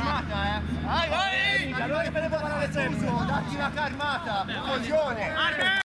armata, Vai, vai! Allora che me ne può parlare sempre? Datti la carmata, coglione!